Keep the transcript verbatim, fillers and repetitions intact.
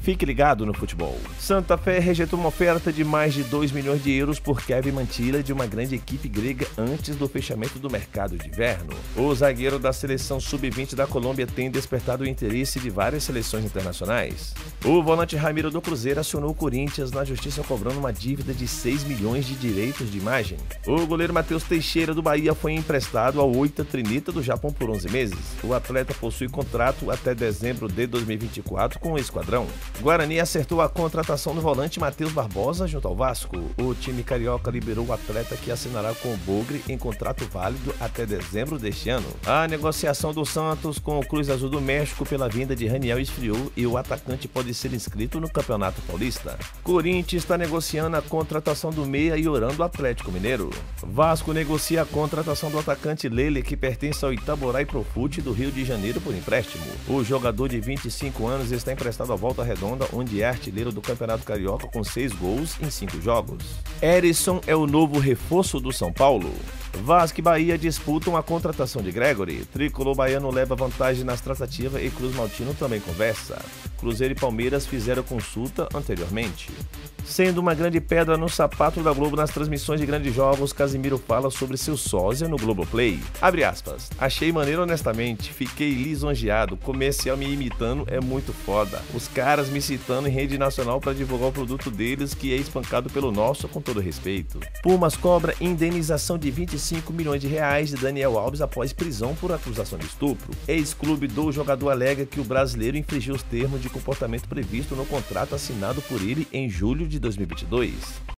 Fique ligado no futebol. Santa Fé rejeitou uma oferta de mais de dois milhões de euros por Kevin Mantilla de uma grande equipe grega antes do fechamento do mercado de inverno. O zagueiro da seleção sub vinte da Colômbia tem despertado o interesse de várias seleções internacionais. O volante Ramiro do Cruzeiro acionou o Corinthians na justiça cobrando uma dívida de seis milhões de direitos de imagem. O goleiro Matheus Teixeira do Bahia foi emprestado ao Oita Trinita do Japão por onze meses. O atleta possui contrato até dezembro de dois mil e vinte e quatro com o esquadrão. Guarani acertou a contratação do volante Matheus Barbosa junto ao Vasco. O time carioca liberou o atleta que assinará com o Bugre em contrato válido até dezembro deste ano. A negociação do Santos com o Cruz Azul do México pela vinda de Raniel esfriou e o atacante pode ser inscrito no Campeonato Paulista. Corinthians está negociando a contratação do meia e orando o Atlético Mineiro. Vasco negocia a contratação do atacante Lele, que pertence ao Itaboraí Profute do Rio de Janeiro por empréstimo. O jogador de vinte e cinco anos está emprestado à Volta Redonda, onde é artilheiro do Campeonato Carioca com seis gols em cinco jogos. Erisson é o novo reforço do São Paulo. Vasco e Bahia disputam a contratação de Gregory. Tricolor baiano leva vantagem nas tratativas e Cruz Maltino também conversa. Cruzeiro e Palmeiras fizeram consulta anteriormente. Sendo uma grande pedra no sapato da Globo nas transmissões de grandes jogos, Casimiro fala sobre seu sósia no Globoplay. Abre aspas. Achei maneiro honestamente, fiquei lisonjeado, comercial me imitando é muito foda. Os caras me citando em rede nacional para divulgar o produto deles que é espancado pelo nosso, com todo respeito. Pumas cobra indenização de vinte e cinco milhões de reais de Daniel Alves após prisão por acusação de estupro. Ex-clube do jogador alega que o brasileiro infringiu os termos de comportamento previsto no contrato assinado por ele em julho de dois mil e vinte e dois.